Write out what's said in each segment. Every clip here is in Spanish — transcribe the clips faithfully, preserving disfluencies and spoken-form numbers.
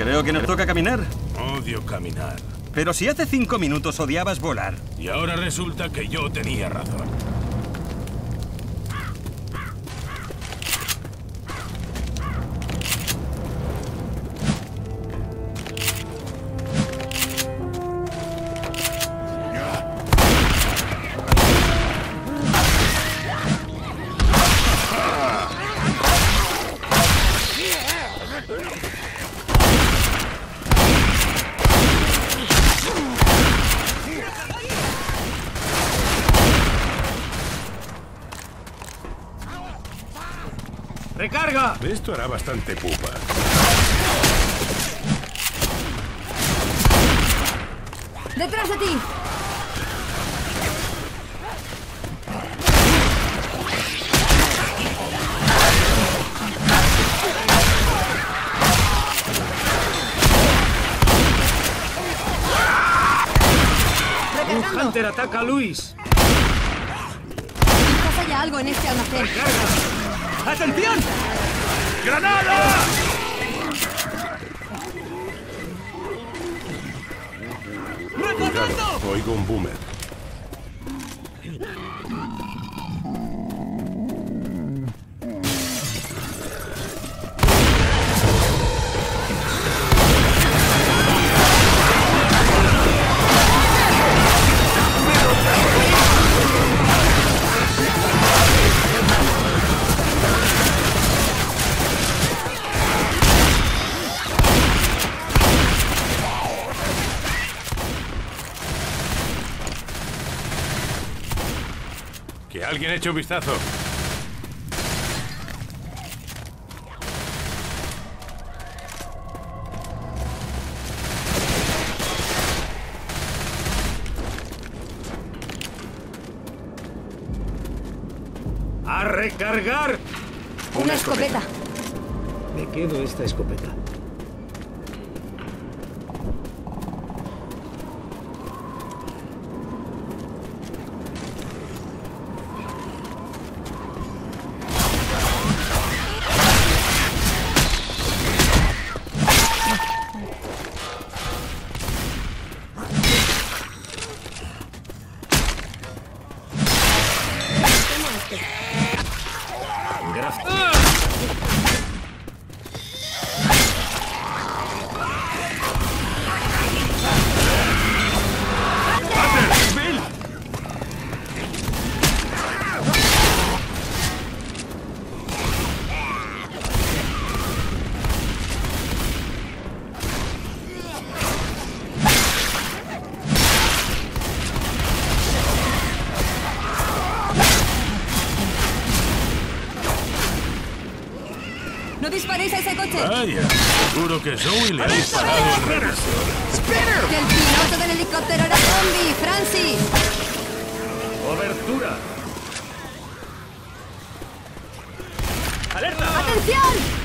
Creo que nos toca caminar. Odio caminar. Pero si hace cinco minutos odiabas volar. Y ahora resulta que yo tenía razón. ¡Recarga! Esto hará bastante pupa. ¡Detrás de ti! ¡Un Hunter ataca a Luis! Quizás haya algo en este almacén. ¡Recarga! ¡Atención! ¡Granada! Cuidado, oigo un boomer. Que alguien eche un vistazo. ¡A recargar! Una escopeta. Me quedo esta escopeta. ¡No disparéis a ese coche! Vaya, seguro que Zoe le ha disparado al revisor. ¡Que el piloto del helicóptero era zombie, Francis! ¡Obertura! ¡Alerta! ¡Atención!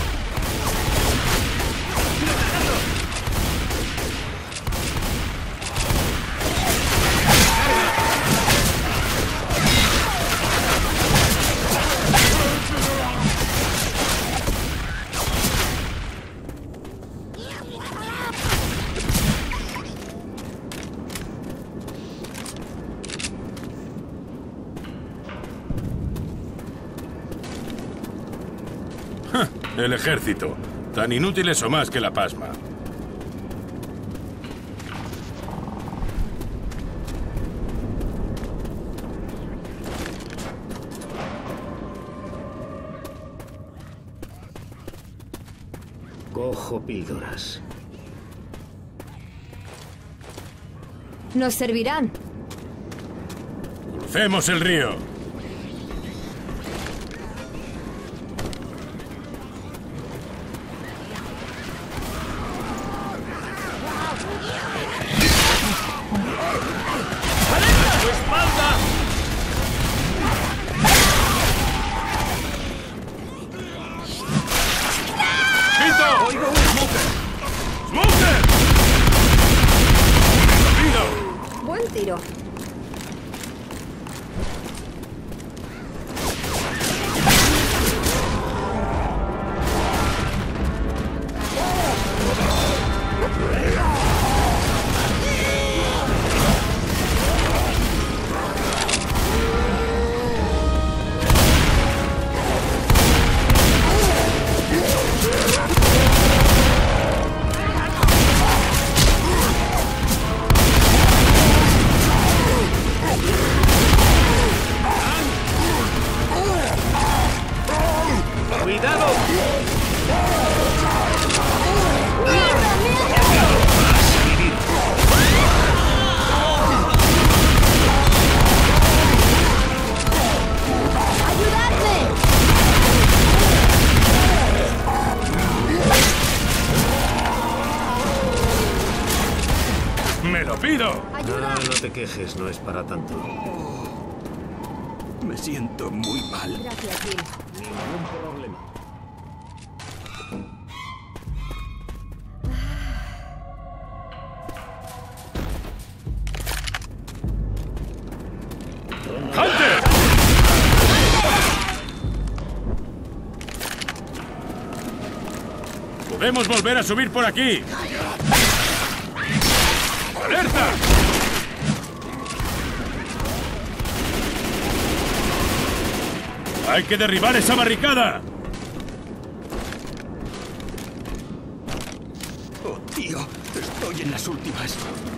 El ejército. Tan inútiles o más que la pasma. Cojo píldoras. Nos servirán. Crucemos el río. Buen tiro. quejes, no es para tanto. Me siento muy mal. Gracias, Bill. Ningún problema. ¡Hunter! ¡Podemos volver a subir por aquí! ¡Alerta! ¡Hay que derribar esa barricada! Oh, tío, estoy en las últimas.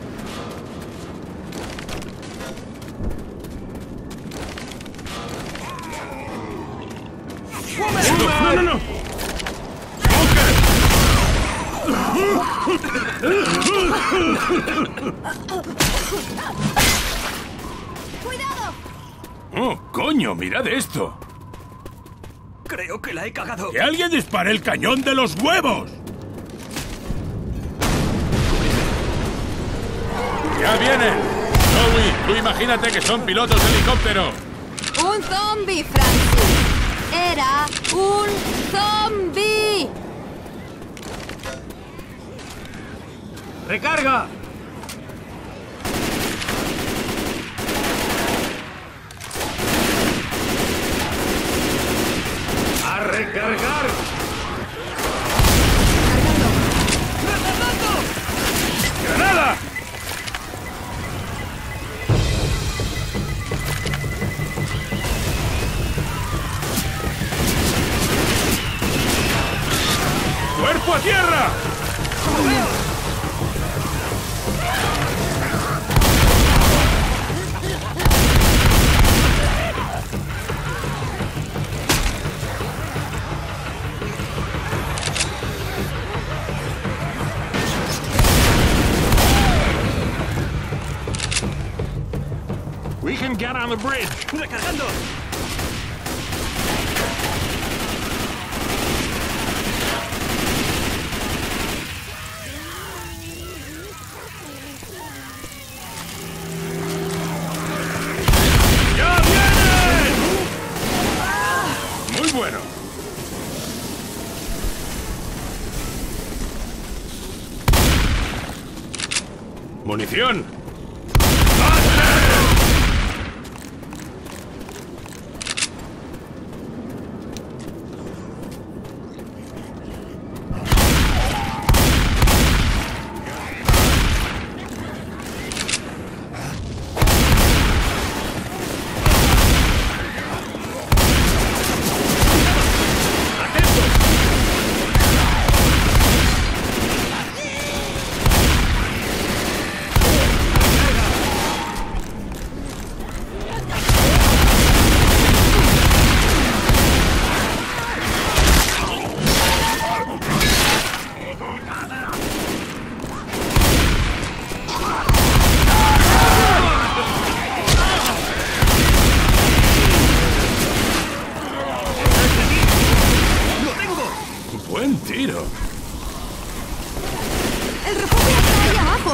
¡No, no, no! ¡Cuidado! ¡Oh, coño! ¡Mirad esto! Creo que la he cagado. ¡Que alguien dispare el cañón de los huevos! ¡Ya vienen! Zoe, tú imagínate que son pilotos de helicóptero. Un zombie, Francis. Era un zombie. ¡Recarga! ¡A recargar! ¡Granada! ¡Cuerpo a tierra! We can get on the bridge. ¡Recargando! ¡Ya vienen! Muy bueno. ¡Munición! ¡Buen tiro! El refugio está ahí abajo.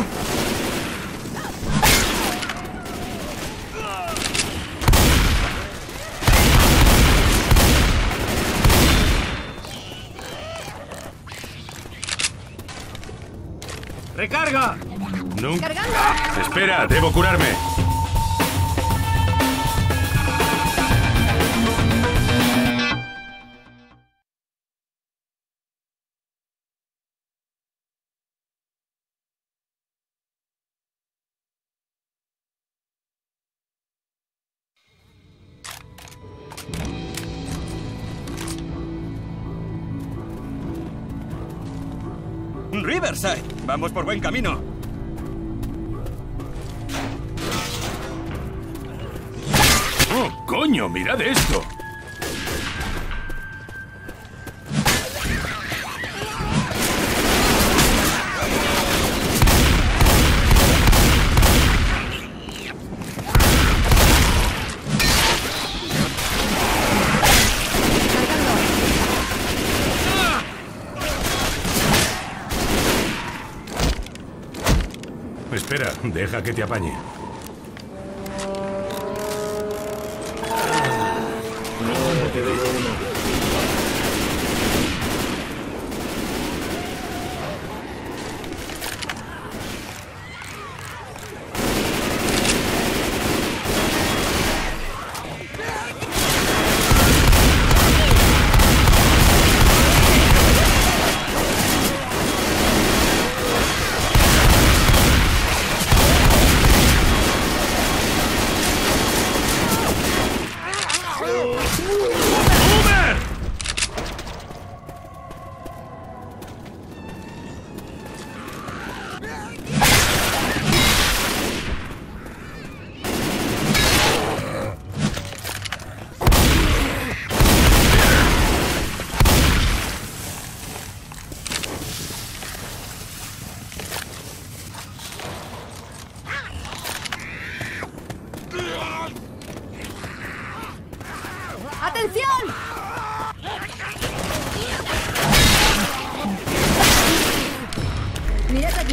¡Recarga! Nunca. Cargando. Espera, debo curarme. Riverside. Vamos por buen camino. ¡Oh, coño! ¡Mirad esto! Espera, deja que te apañe. Te debo uno. ¡Atención! Mirad aquí.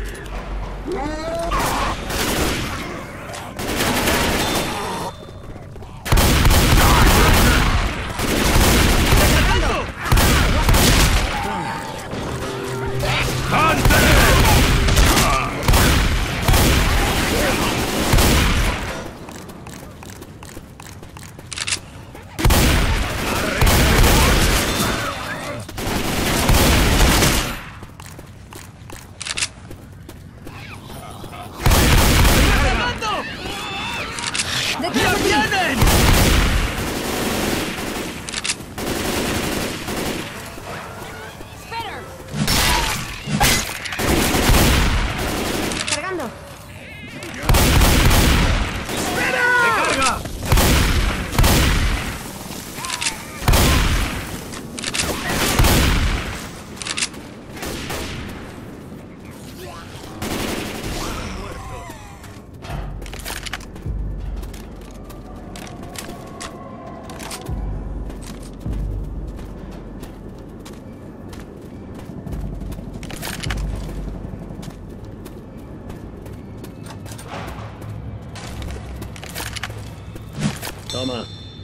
Toma.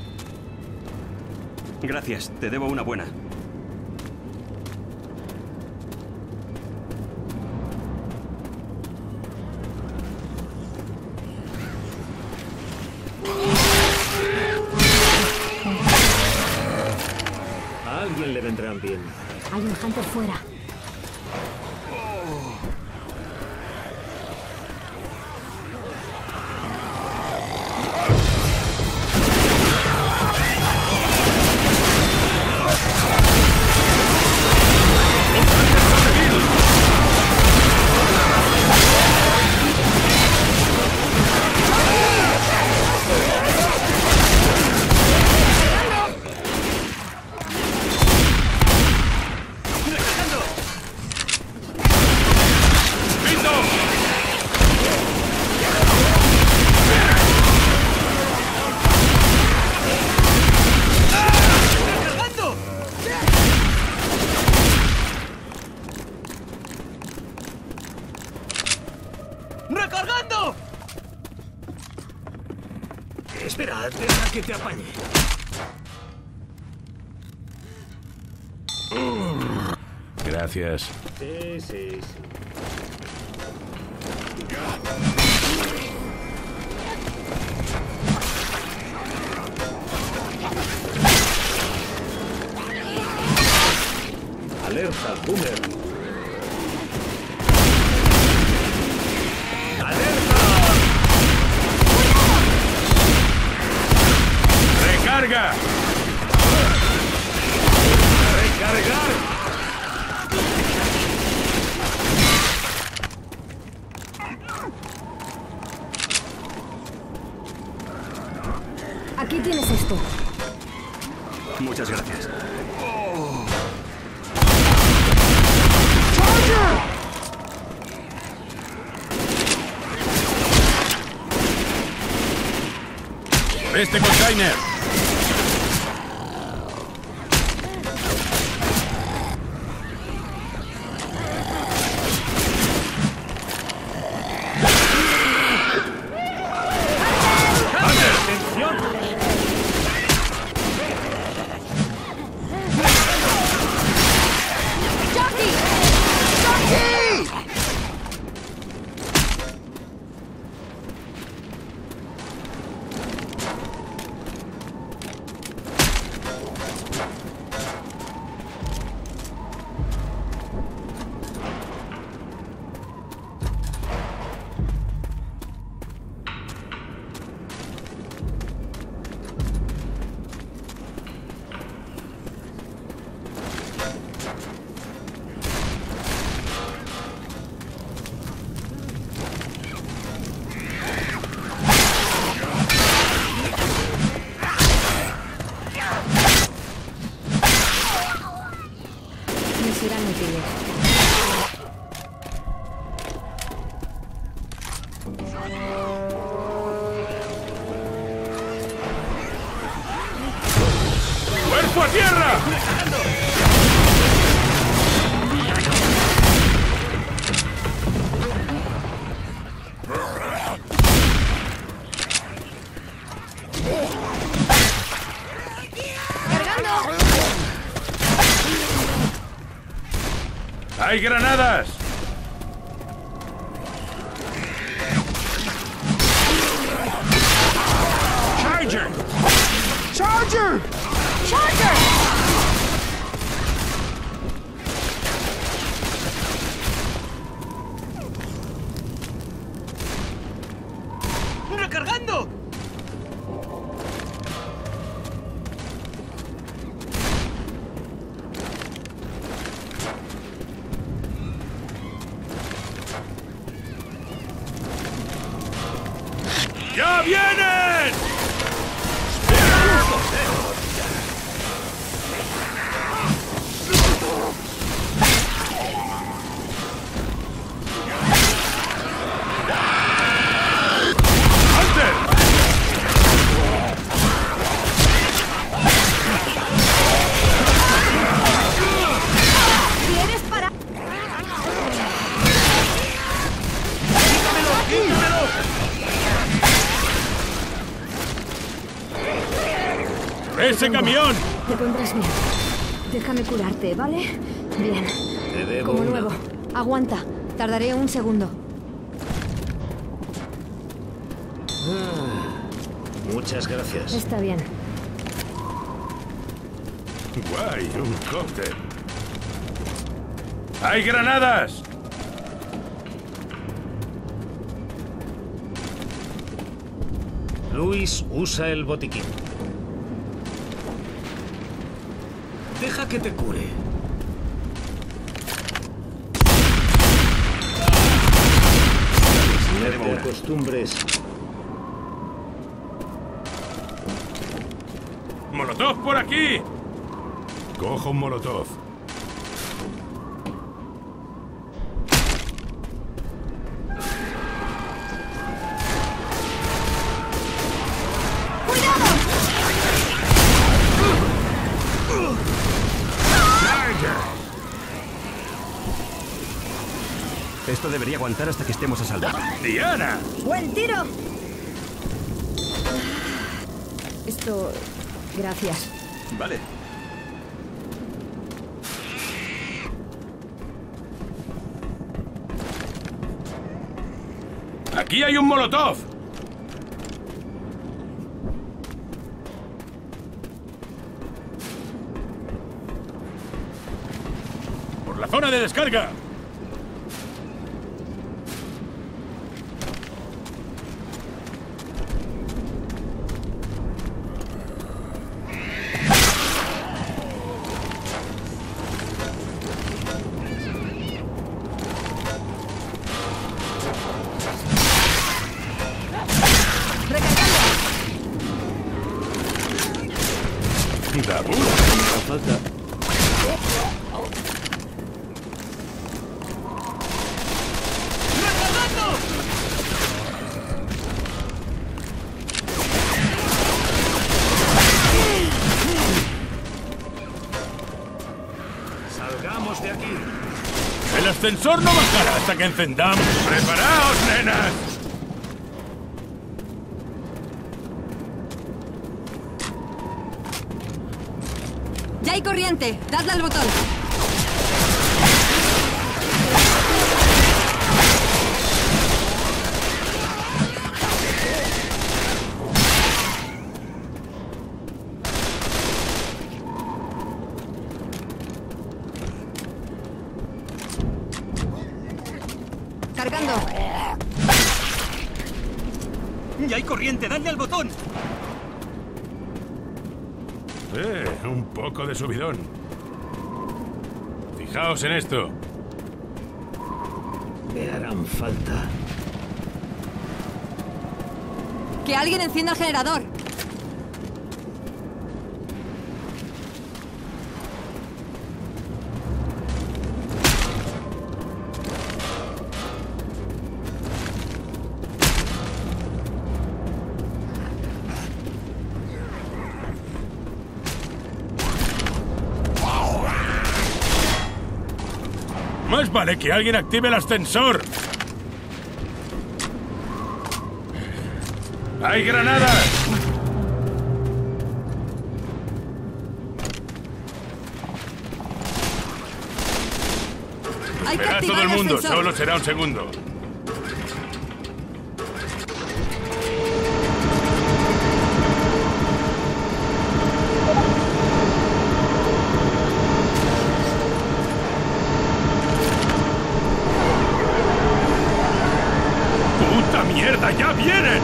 Gracias, te debo una buena. A alguien le vendrán bien. Hay un hunter fuera. ¡Recargando! Espera, deja que te apañe. Gracias. Sí, sí, sí. Alerta, Boomer. ¡Alerta! ¡Recarga! ¡Recargar! Aquí tienes esto. Muchas gracias. ¡Este container! ¡Grupo a tierra! ¡Hay granadas! ¡Charger! ¡Charger! ¡Charger! ¡Recargando! ¡Ya vienen! ¿Quieres parar? ¡Ese camión! Te pondrás bien. Déjame curarte, ¿vale? Bien. Te debo Como una. nuevo. Aguanta. Tardaré un segundo. Muchas gracias. Está bien. Guay, un cóctel. ¡Hay granadas! Luis, usa el botiquín. Deja que te cure. No te acostumbres. ¡Molotov por aquí! Cojo un molotov. Esto debería aguantar hasta que estemos a salvo. ¡Diana! ¡Buen tiro! Esto... Gracias. Vale. ¡Aquí hay un molotov! ¡Por la zona de descarga! ¡Dabur! No falta. Salgamos de aquí. ¡El ascensor no bajará hasta que encendamos! ¡Preparaos, nenas! ¡Ya hay corriente! ¡Dadle al botón! Cargando. ¡Ya hay corriente! ¡Dadle al botón! Eh, un poco de subidón. Fijaos en esto. Me harán falta. ¡Que alguien encienda el generador! Más vale que alguien active el ascensor. ¡Hay granadas! Hay que Verá activar todo el mundo, ascensor. solo será un segundo. ¡Puta mierda! ¡Ya vienen!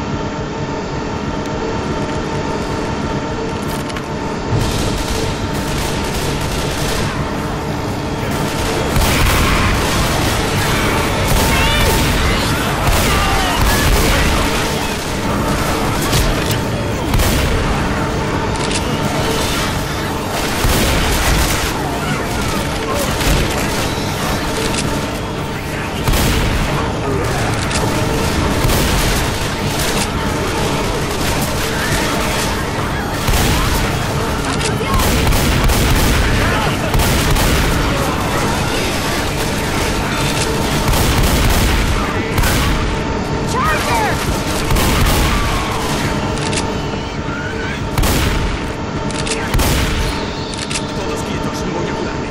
Todos quietos, voy a curarme.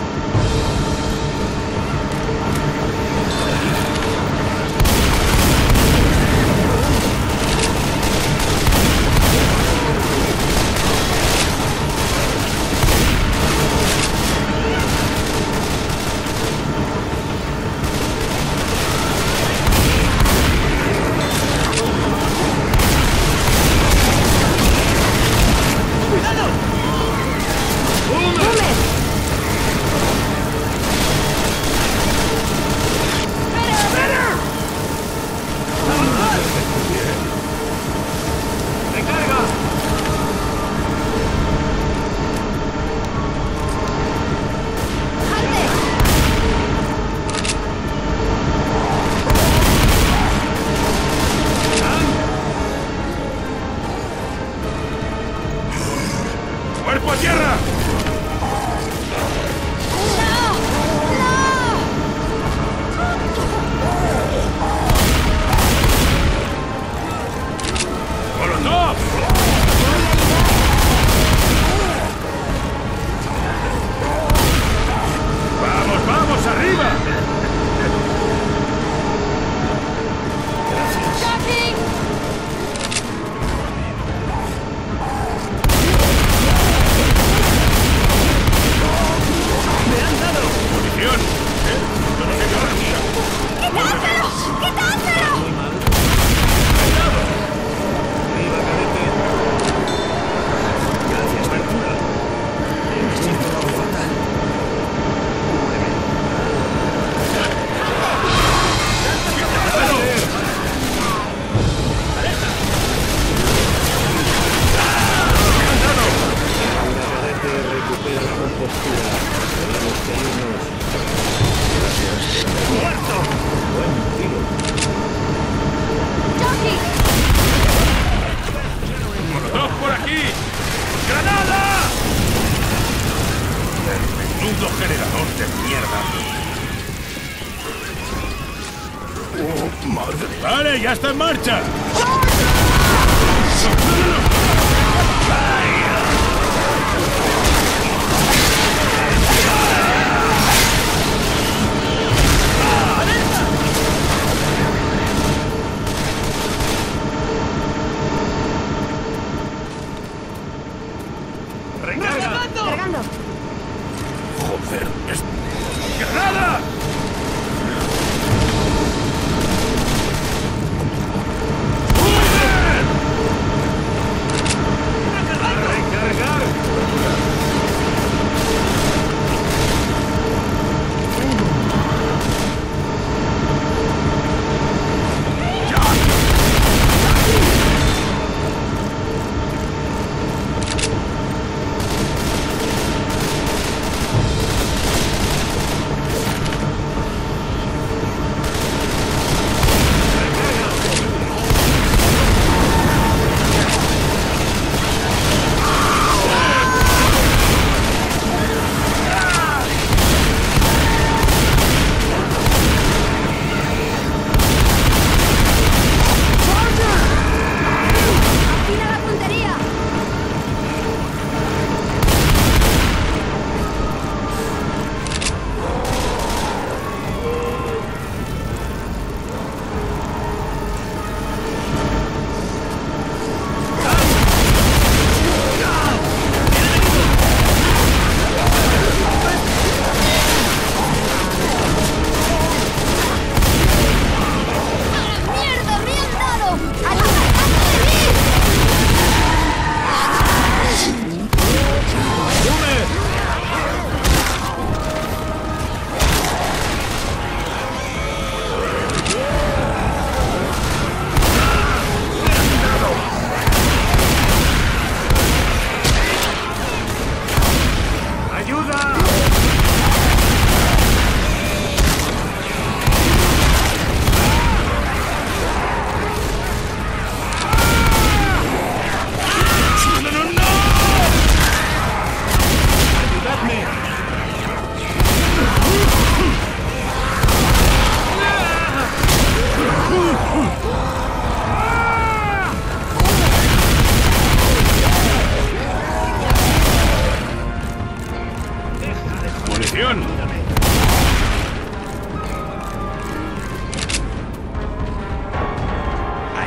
¡Cuerpo a tierra! ¡Molotov! ¡Vamos, vamos, arriba! ¡Jockey! ¡Munición! ¿Eh? No nos lleva la ¡Quitárselo! ¡Quitárselo! Arriba, cadete. Gracias, Ventura. Me siento fatal. Arriba, cadete. Recupera la compostura. Tenemos que irnos. ¡Muerto! Buen tiro. ¡Jockey! ¡Molotov por aquí! ¡Granada! ¡Menudo generador de mierda! ¡Oh, madre! ¡Vale, ya está en marcha! ¡Cargando! ¡Joder! es- ¡Granada!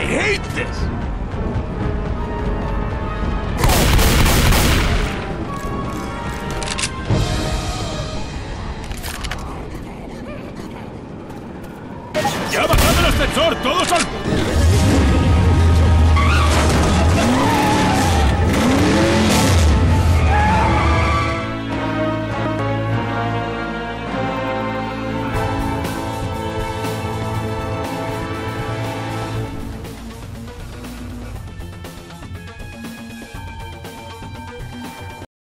I hate this. ¡Ya ha bajado el ascensor! ¡Todos al...